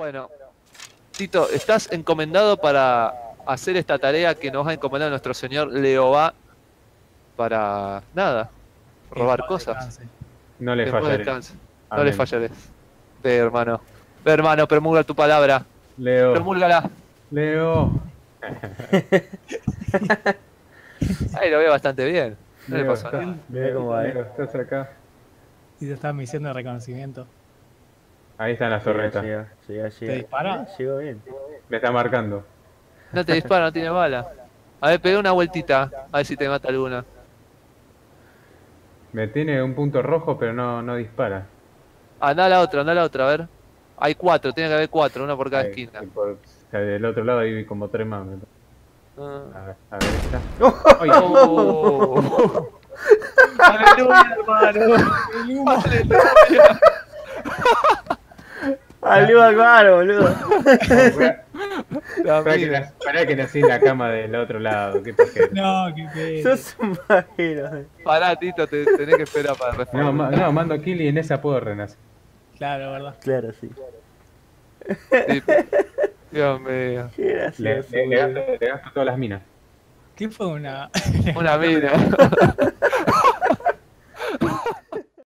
Bueno, Tito, estás encomendado para hacer esta tarea que nos ha encomendado nuestro señor Leová para nada, Que en robar paz cosas. descanse. No le Que en paz fallaré. descanse. No le Amén. fallaré. Ve, hermano, promulga tu palabra. Leo. Promúlgala. Leo. Ahí lo veo bastante bien. No le Leo, pasó nada. Mirá cómo va, Leo, estás acá. Y te está misión de reconocimiento. Ahí están las torretas. Llega. ¿Te dispara? Llegó bien. Me está marcando. No te dispara, no tiene bala. A ver, pega una vueltita. A ver si te mata alguna. Me tiene un punto rojo, pero no dispara. Anda a la otra, a ver. Hay 4, tiene que haber 4, uno por cada Ahí, esquina. o sea, del otro lado hay como 3 más. Ah. A ver esta. Oh. Aleluya, hermano. Aleluya. ¡Aló, claro, boludo! Pará que nací en la cama del otro lado. Qué pajero. No, qué pena. Sos un bajero. Pará, Tito, tenés que esperar para responder. No, mando kill y en esa puedo renacer. Claro, ¿verdad? Claro, sí. Sí. Dios mío. Qué gracioso. Le gasto todas las minas. ¿Qué fue una...? Una mina.